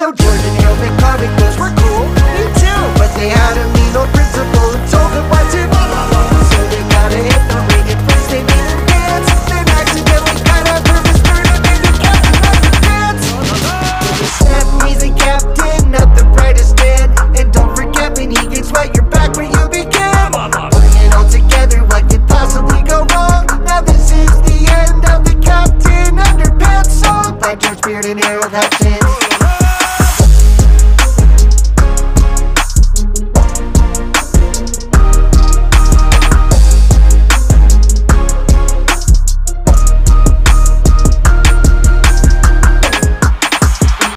though Jordan helmet comic books were cool, me too. But they had a mean old principal who told them what to do.